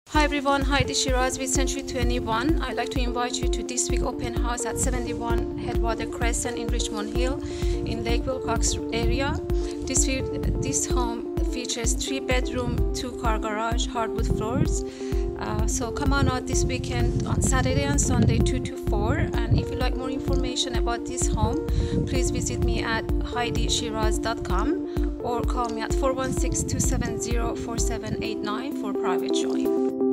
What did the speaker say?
Hi everyone, Heidi Shira with Century 21. I'd like to invite you to this week open house at 71 Headwater Crescent in Richmond Hill in Lake Wilcox area. This home features 3-bedroom, 2-car garage, hardwood floors. So come on out this weekend on Saturday and Sunday 2 to 4. And if you'd like more information about this home, please visit me at heidishiraz.com or call me at 416-270-4789 for private showing.